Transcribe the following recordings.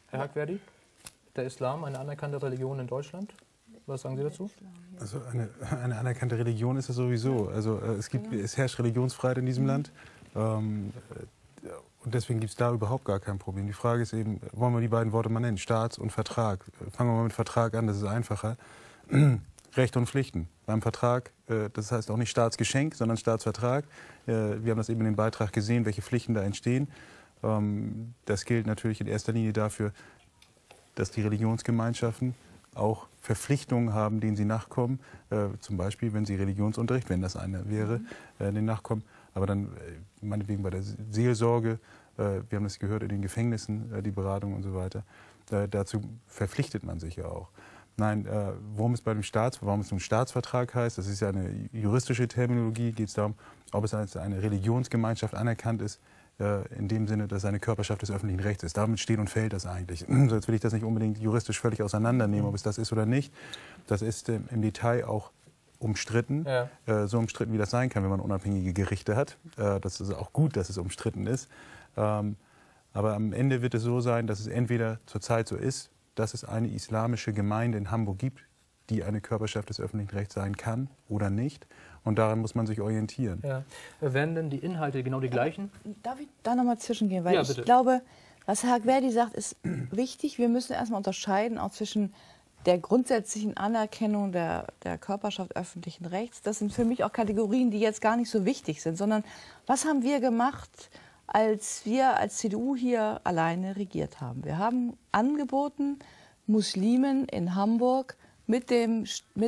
Herr Hagverdi, der Islam eine anerkannte Religion in Deutschland? Was sagen Sie dazu? Also eine anerkannte Religion ist es sowieso. Also es herrscht Religionsfreiheit in diesem Land. Und deswegen gibt es da überhaupt gar kein Problem. Die Frage ist eben, wollen wir die beiden Worte mal nennen, Staats- und Vertrag. Fangen wir mal mit Vertrag an, das ist einfacher. Rechte und Pflichten. Beim Vertrag, das heißt auch nicht Staatsgeschenk, sondern Staatsvertrag. Wir haben das eben in dem Beitrag gesehen, welche Pflichten da entstehen. Das gilt natürlich in erster Linie dafür, dass die Religionsgemeinschaften auch Verpflichtungen haben, denen sie nachkommen. Zum Beispiel, wenn sie Religionsunterricht, wenn das eine wäre, den nachkommen. Aber dann meinetwegen bei der Seelsorge, wir haben das gehört in den Gefängnissen, die Beratung und so weiter. Dazu verpflichtet man sich ja auch. Nein, worum es warum es ein Staatsvertrag heißt, das ist ja eine juristische Terminologie, geht es darum, ob es als eine Religionsgemeinschaft anerkannt ist, in dem Sinne, dass es eine Körperschaft des öffentlichen Rechts ist. Damit steht und fällt das eigentlich. So, jetzt will ich das nicht unbedingt juristisch völlig auseinandernehmen, ob es das ist oder nicht. Das ist im Detail auch umstritten, so umstritten, wie das sein kann, wenn man unabhängige Gerichte hat. Das ist auch gut, dass es umstritten ist. Aber am Ende wird es so sein, dass es entweder zurzeit so ist, dass es eine islamische Gemeinde in Hamburg gibt, die eine Körperschaft des öffentlichen Rechts sein kann oder nicht. Und daran muss man sich orientieren. Ja. Werden denn die Inhalte genau die gleichen? Darf ich da nochmal zwischengehen? Weil ja, ich glaube, was Herr Hagverdi sagt, ist wichtig. Wir müssen erstmal unterscheiden auch zwischen der grundsätzlichen Anerkennung der Körperschaft öffentlichen Rechts. Das sind für mich auch Kategorien, die jetzt gar nicht so wichtig sind, sondern was haben wir gemacht, als wir als CDU hier alleine regiert haben? Wir haben angeboten, Muslimen in Hamburg mit dem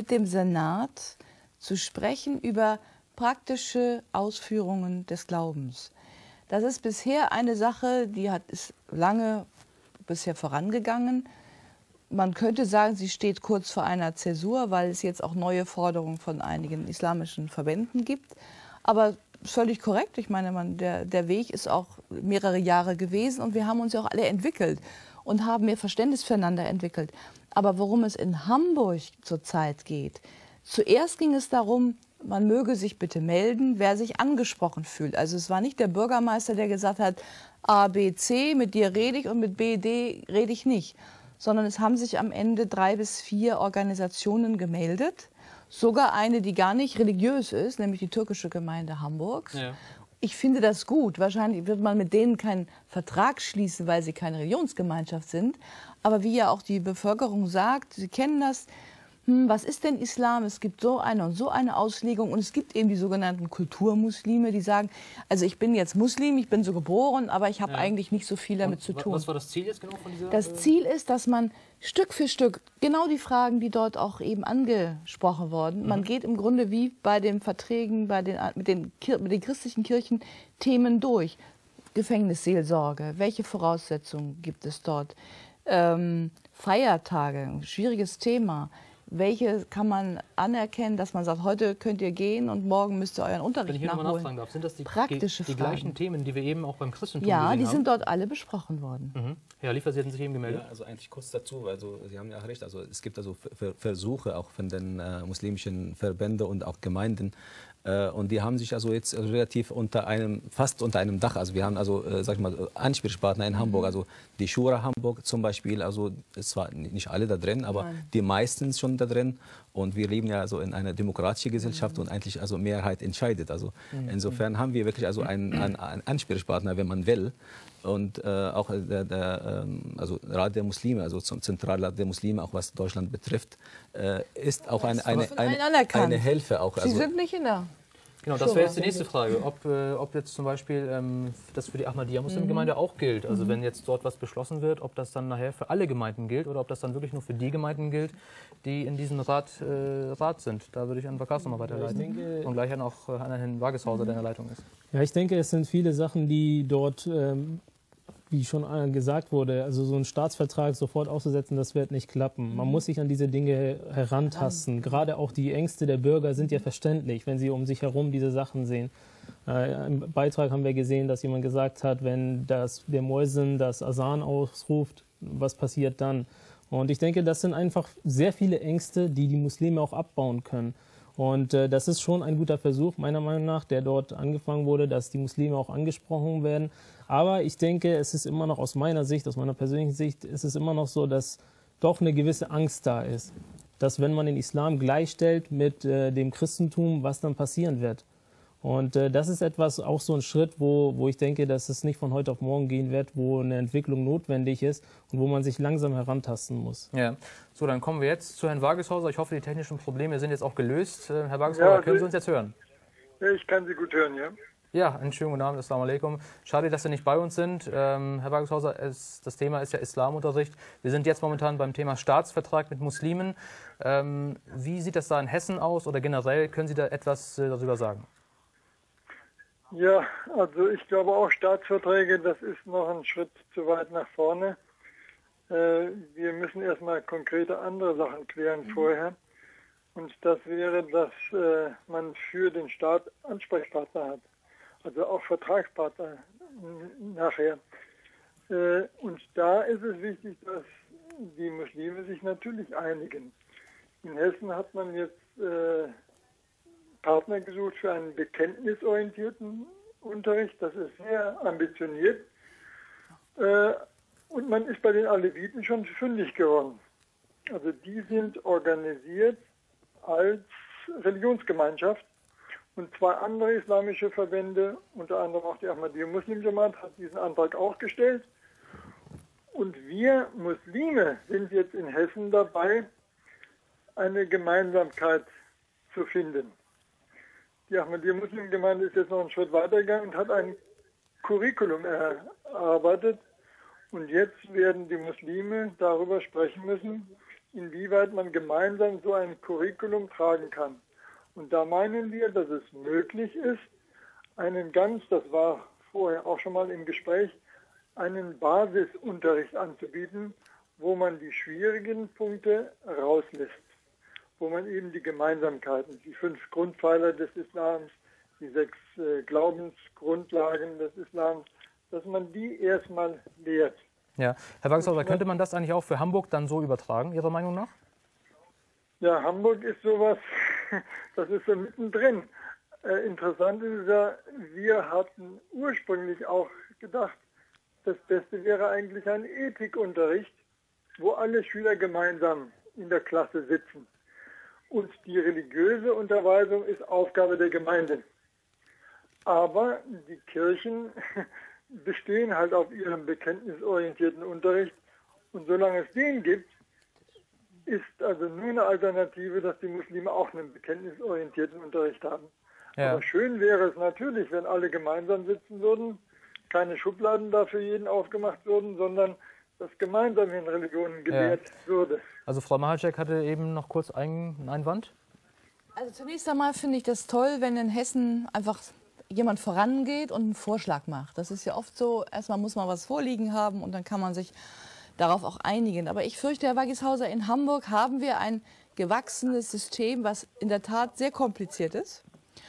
Senat zu sprechen über praktische Ausführungen des Glaubens. Das ist bisher eine Sache, die ist lange bisher vorangegangen. Man könnte sagen, sie steht kurz vor einer Zäsur, weil es jetzt auch neue Forderungen von einigen islamischen Verbänden gibt. Aber völlig korrekt. Ich meine, der Weg ist auch mehrere Jahre gewesen und wir haben uns ja auch alle entwickelt und haben mehr Verständnis füreinander entwickelt. Aber worum es in Hamburg zurzeit geht, zuerst ging es darum, man möge sich bitte melden, wer sich angesprochen fühlt. Also es war nicht der Bürgermeister, der gesagt hat, A, B, C, mit dir rede ich und mit B, D rede ich nicht. Sondern es haben sich am Ende 3 bis 4 Organisationen gemeldet. Sogar eine, die gar nicht religiös ist, nämlich die türkische Gemeinde Hamburgs. Ja. Ich finde das gut. Wahrscheinlich wird man mit denen keinen Vertrag schließen, weil sie keine Religionsgemeinschaft sind. Aber wie ja auch die Bevölkerung sagt, sie kennen das, was ist denn Islam? Es gibt so eine und so eine Auslegung und es gibt eben die sogenannten Kulturmuslime, die sagen, also ich bin jetzt Muslim, ich bin so geboren, aber ich habe eigentlich nicht so viel damit zu tun. Was war das Ziel jetzt genau von dieser? Das Ziel ist, dass man Stück für Stück, genau die Fragen, die dort auch eben angesprochen wurden, man geht im Grunde wie bei den Verträgen mit den christlichen Kirchen Themen durch. Gefängnisseelsorge, welche Voraussetzungen gibt es dort? Feiertage, ein schwieriges Thema. Welche kann man anerkennen, dass man sagt, heute könnt ihr gehen und morgen müsst ihr euren Unterricht nachholen? Wenn ich hier nochmal nachfragen darf, sind das die gleichen Themen, die wir eben auch beim Christentum gesehen haben? Ja, die sind dort alle besprochen worden. Mhm. Herr Liefer, Sie hatten sich eben gemeldet. Ja, also eigentlich kurz dazu, also Sie haben ja recht, also es gibt also Versuche auch von den muslimischen Verbänden und auch Gemeinden, und die haben sich also jetzt relativ fast unter einem Dach, also wir haben also, sag ich mal, Ansprechpartner in Hamburg, also die Schura Hamburg zum Beispiel, also es war nicht alle da drin, aber die meisten schon da drin und wir leben ja also in einer demokratischen Gesellschaft und eigentlich also Mehrheit entscheidet, also insofern haben wir wirklich also einen Ansprechpartner, wenn man will. Und auch also Rat der Muslime, also zum Zentralrat der Muslime, auch was Deutschland betrifft, ist auch eine Hilfe. Auch, Sie sind nicht in der... Genau, das wäre jetzt die nächste Frage, ob jetzt zum Beispiel das für die Ahmadiyya-Muslimgemeinde auch gilt. Also wenn jetzt dort was beschlossen wird, ob das dann nachher für alle Gemeinden gilt oder ob das dann wirklich nur für die Gemeinden gilt, die in diesem Rat sind. Da würde ich an Bakas nochmal weiterleiten und gleich auch an Herrn Wageshauser, der in der Leitung ist. Ja, ich denke, es sind viele Sachen, die dort, wie schon gesagt wurde, also so einen Staatsvertrag sofort auszusetzen, das wird nicht klappen. Man muss sich an diese Dinge herantasten. Gerade auch die Ängste der Bürger sind ja verständlich, wenn sie um sich herum diese Sachen sehen. Im Beitrag haben wir gesehen, dass jemand gesagt hat, wenn der Muezzin das Asan ausruft, was passiert dann? Und ich denke, das sind einfach sehr viele Ängste, die die Muslime auch abbauen können. Und das ist schon ein guter Versuch, meiner Meinung nach, der dort angefangen wurde, dass die Muslime auch angesprochen werden. Aber ich denke, es ist immer noch aus meiner Sicht, aus meiner persönlichen Sicht, ist es immer noch so, dass doch eine gewisse Angst da ist. Dass wenn man den Islam gleichstellt mit dem Christentum, was dann passieren wird. Und das ist etwas, auch so ein Schritt, wo ich denke, dass es nicht von heute auf morgen gehen wird, wo eine Entwicklung notwendig ist und wo man sich langsam herantasten muss. Ja, so, dann kommen wir jetzt zu Herrn Wageshauser. Ich hoffe, die technischen Probleme sind jetzt auch gelöst. Herr Wageshauser, können Sie uns jetzt hören? Ja, ich kann Sie gut hören, ja. Ja, einen schönen guten Abend, assalamu alaikum. Schade, dass Sie nicht bei uns sind. Herr Wageshauser, das Thema ist ja Islamunterricht. Wir sind jetzt momentan beim Thema Staatsvertrag mit Muslimen. Wie sieht das da in Hessen aus oder generell? Können Sie da etwas darüber sagen? Ja, also ich glaube auch Staatsverträge, das ist noch ein Schritt zu weit nach vorne. Wir müssen erstmal konkrete andere Sachen klären vorher. Und das wäre, dass man für den Staat Ansprechpartner hat. Also auch Vertragspartner nachher. Und da ist es wichtig, dass die Muslime sich natürlich einigen. In Hessen hat man jetzt Partner gesucht für einen bekenntnisorientierten Unterricht. Das ist sehr ambitioniert. Und man ist bei den Aleviten schon fündig geworden. Also die sind organisiert als Religionsgemeinschaft. Und zwei andere islamische Verbände, unter anderem auch die Ahmadiyya Muslim Jamaat, hat diesen Antrag auch gestellt. Und wir Muslime sind jetzt in Hessen dabei, eine Gemeinsamkeit zu finden. Die Ahmadiyya Muslim Gemeinde ist jetzt noch einen Schritt weitergegangen und hat ein Curriculum erarbeitet. Und jetzt werden die Muslime darüber sprechen müssen, inwieweit man gemeinsam so ein Curriculum tragen kann. Und da meinen wir, dass es möglich ist, das war vorher auch schon mal im Gespräch, einen Basisunterricht anzubieten, wo man die schwierigen Punkte rauslässt. Wo man eben die Gemeinsamkeiten, die 5 Grundpfeiler des Islams, die 6 Glaubensgrundlagen des Islams, dass man die erstmal lehrt. Ja, Herr Wageshauser, könnte man das eigentlich auch für Hamburg dann so übertragen, Ihrer Meinung nach? Ja, Hamburg ist sowas, das ist so mittendrin. Interessant ist ja, wir hatten ursprünglich auch gedacht, das Beste wäre eigentlich ein Ethikunterricht, wo alle Schüler gemeinsam in der Klasse sitzen. Und die religiöse Unterweisung ist Aufgabe der Gemeinde. Aber die Kirchen bestehen halt auf ihrem bekenntnisorientierten Unterricht. Und solange es den gibt, ist also nur eine Alternative, dass die Muslime auch einen bekenntnisorientierten Unterricht haben. Ja. Aber schön wäre es natürlich, wenn alle gemeinsam sitzen würden, keine Schubladen da für jeden aufgemacht würden, sondern dass gemeinsam in Religionen gelehrt würde. Also Frau Machalczek hatte eben noch kurz einen Einwand. Also zunächst einmal finde ich das toll, wenn in Hessen einfach jemand vorangeht und einen Vorschlag macht. Das ist ja oft so, erstmal muss man was vorliegen haben und dann kann man sich darauf auch einigen. Aber ich fürchte, Herr Wageshauser, in Hamburg haben wir ein gewachsenes System, was in der Tat sehr kompliziert ist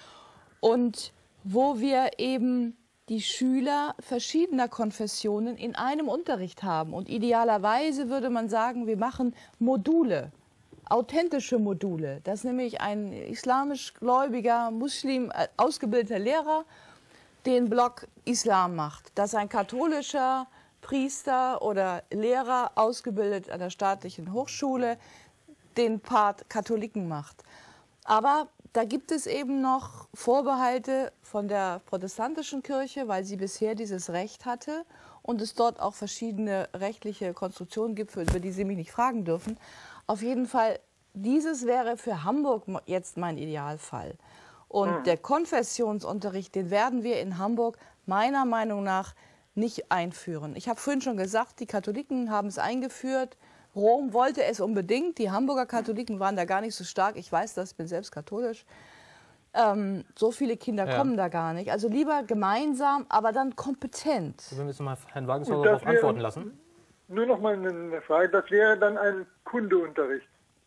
und wo wir eben die Schüler verschiedener Konfessionen in einem Unterricht haben. Und idealerweise würde man sagen, wir machen Module, authentische Module, dass nämlich ein islamisch gläubiger Muslim, ausgebildeter Lehrer, den Block Islam macht, dass ein katholischer Priester oder Lehrer, ausgebildet an der staatlichen Hochschule, den Part Katholiken macht. Aber da gibt es eben noch Vorbehalte von der protestantischen Kirche, weil sie bisher dieses Recht hatte und es dort auch verschiedene rechtliche Konstruktionen gibt, über die Sie mich nicht fragen dürfen. Auf jeden Fall, dieses wäre für Hamburg jetzt mein Idealfall. Und der Konfessionsunterricht, den werden wir in Hamburg meiner Meinung nach nicht einführen. Ich habe vorhin schon gesagt, die Katholiken haben es eingeführt. Rom wollte es unbedingt. Die Hamburger Katholiken waren da gar nicht so stark. Ich weiß das, ich bin selbst katholisch. So viele Kinder kommen da gar nicht. Also lieber gemeinsam, aber dann kompetent. Wir müssen mal Herrn Wageshauser darauf antworten lassen. Nur noch mal eine Frage. Das wäre dann ein Kundeunterricht.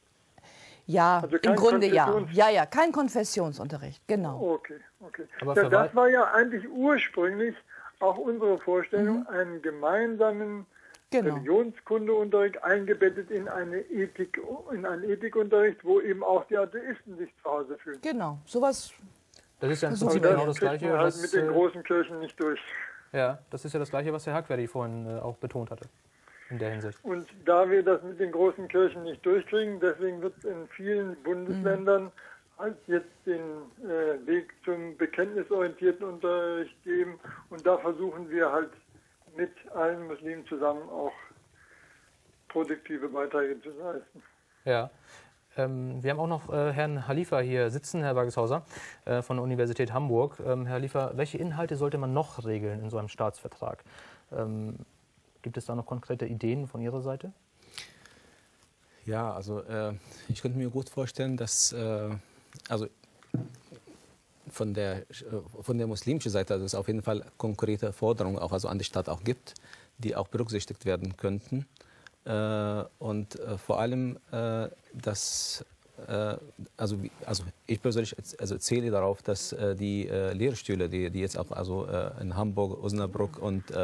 Ja, also im Grunde ja. Ja, kein Konfessionsunterricht, genau. Okay. Aber ja, das war ja eigentlich ursprünglich auch unsere Vorstellung, einen gemeinsamen Religionskundeunterricht eingebettet in einen Ethikunterricht, wo eben auch die Atheisten sich zu Hause fühlen. Genau, sowas. Das ist ja im Also Prinzip Das genau das kriegt Gleiche, man halt was, mit den großen Kirchen nicht durch. ja, das ist ja das Gleiche, was Herr Hagverdi vorhin auch betont hatte, in der Hinsicht. Und da wir das mit den großen Kirchen nicht durchkriegen, deswegen wird es in vielen Bundesländern halt jetzt den Weg zum bekenntnisorientierten Unterricht geben. Und da versuchen wir halt mit allen Muslimen zusammen auch produktive Beiträge zu leisten. Ja. Wir haben auch noch Herrn Halifa hier sitzen, Herr Wageshauser, von der Universität Hamburg. Herr Halifa, welche Inhalte sollte man noch regeln in so einem Staatsvertrag? Gibt es da noch konkrete Ideen von Ihrer Seite? Ja, also ich könnte mir gut vorstellen, dass also von der muslimischen Seite, dass es auf jeden Fall konkrete Forderungen auch also an die Stadt auch gibt, die auch berücksichtigt werden könnten. Und vor allem, dass also ich persönlich zähle darauf, dass die Lehrstühle, die jetzt auch also in Hamburg, Osnabrück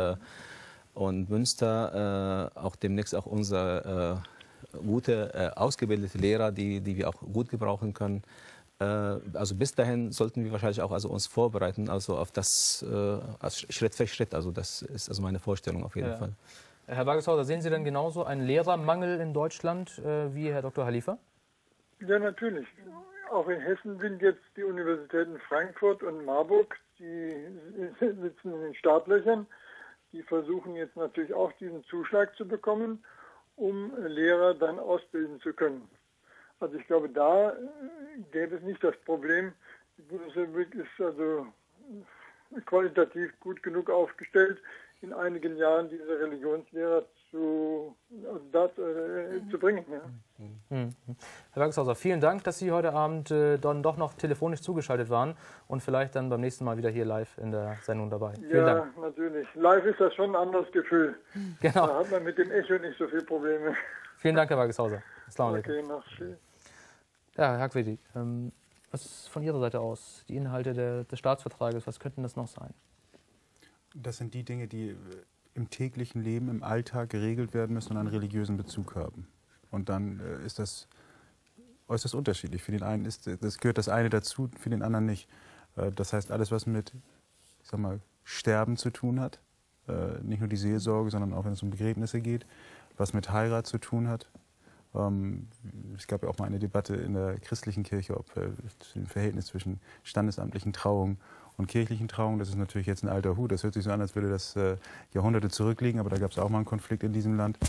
und Münster auch demnächst auch unsere gute ausgebildete Lehrer, die wir auch gut gebrauchen können. Also bis dahin sollten wir wahrscheinlich auch also uns vorbereiten, also auf das Schritt für Schritt. Also das ist also meine Vorstellung auf jeden Fall. Herr Wageshauser, sehen Sie denn genauso einen Lehrermangel in Deutschland wie Herr Dr. Halifa? Ja, natürlich. Auch in Hessen sind jetzt die Universitäten Frankfurt und Marburg, die sitzen in den Startlöchern. Die versuchen jetzt natürlich auch diesen Zuschlag zu bekommen, um Lehrer dann ausbilden zu können. Also ich glaube, da gäbe es nicht das Problem. Die Bundesrepublik ist also qualitativ gut genug aufgestellt, in einigen Jahren diese Religionslehrer zu bringen. Ja. Herr Wageshauser, vielen Dank, dass Sie heute Abend dann doch noch telefonisch zugeschaltet waren und vielleicht dann beim nächsten Mal wieder hier live in der Sendung dabei. Vielen Dank. Ja, natürlich. Live ist das schon ein anderes Gefühl. Genau. Da hat man mit dem Echo nicht so viele Probleme. Vielen Dank, Herr Wageshauser. Assalamu alaikum. Okay, noch schön. Ja, Herr Hagverdi, was ist von Ihrer Seite aus die Inhalte des Staatsvertrages? Was könnten das noch sein? Das sind die Dinge, die im täglichen Leben, im Alltag geregelt werden müssen und einen religiösen Bezug haben. Und dann ist das äußerst unterschiedlich. Für den einen gehört das eine dazu, für den anderen nicht. Das heißt, alles, was mit, ich sag mal, Sterben zu tun hat, nicht nur die Seelsorge, sondern auch wenn es um Begräbnisse geht, was mit Heirat zu tun hat. Es gab ja auch mal eine Debatte in der christlichen Kirche, ob das Verhältnis zwischen standesamtlichen Trauungen und kirchlichen Trauungen, das ist natürlich jetzt ein alter Hut. Das hört sich so an, als würde das Jahrhunderte zurückliegen, aber da gab es auch mal einen Konflikt in diesem Land.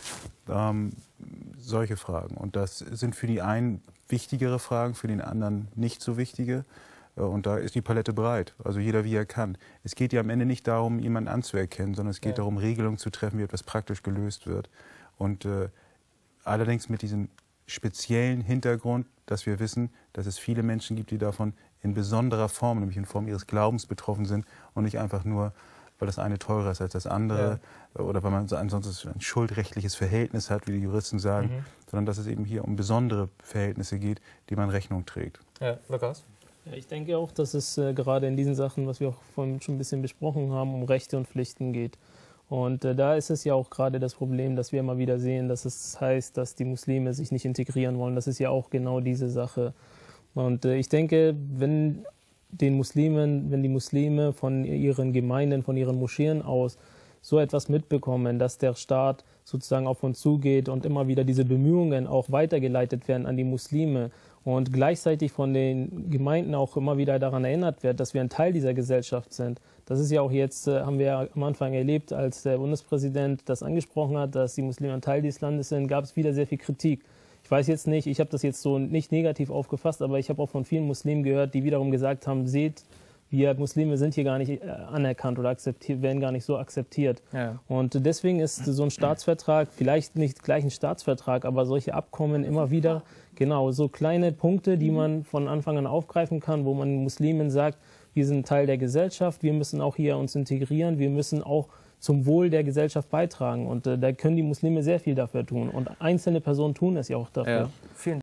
Solche Fragen. Und das sind für die einen wichtigere Fragen, für den anderen nicht so wichtige. Und da ist die Palette breit, also jeder wie er kann. Es geht ja am Ende nicht darum, jemanden anzuerkennen, sondern es geht darum, Regelungen zu treffen, wie etwas praktisch gelöst wird. Und allerdings mit diesem speziellen Hintergrund, dass wir wissen, dass es viele Menschen gibt, die davon in besonderer Form, nämlich in Form ihres Glaubens betroffen sind und nicht einfach nur, weil das eine teurer ist als das andere oder weil man ansonsten ein schuldrechtliches Verhältnis hat, wie die Juristen sagen, sondern dass es eben hier um besondere Verhältnisse geht, die man Rechnung trägt. Ja, Lukas? Ja, ich denke auch, dass es gerade in diesen Sachen, was wir auch vorhin schon ein bisschen besprochen haben, um Rechte und Pflichten geht. Und da ist es ja auch gerade das Problem, dass wir immer wieder sehen, dass es heißt, dass die Muslime sich nicht integrieren wollen. Das ist ja auch genau diese Sache. Und ich denke, wenn die Muslime von ihren Gemeinden, von ihren Moscheen aus so etwas mitbekommen, dass der Staat sozusagen auf uns zugeht und immer wieder diese Bemühungen auch weitergeleitet werden an die Muslime und gleichzeitig von den Gemeinden auch immer wieder daran erinnert wird, dass wir ein Teil dieser Gesellschaft sind. Das ist ja auch jetzt, haben wir ja am Anfang erlebt, als der Bundespräsident das angesprochen hat, dass die Muslime ein Teil dieses Landes sind, gab es wieder sehr viel Kritik. Ich weiß jetzt nicht, ich habe das jetzt so nicht negativ aufgefasst, aber ich habe auch von vielen Muslimen gehört, die wiederum gesagt haben, seht, wir Muslime sind hier gar nicht anerkannt oder werden gar nicht so akzeptiert. Ja. Und deswegen ist so ein Staatsvertrag, vielleicht nicht gleich ein Staatsvertrag, aber solche Abkommen immer wieder, genau, so kleine Punkte, die man von Anfang an aufgreifen kann, wo man Muslimen sagt, wir sind Teil der Gesellschaft, wir müssen auch hier uns integrieren, wir müssen auch zum Wohl der Gesellschaft beitragen. Und da können die Muslime sehr viel dafür tun. Und einzelne Personen tun es ja auch dafür. Ja. Vielen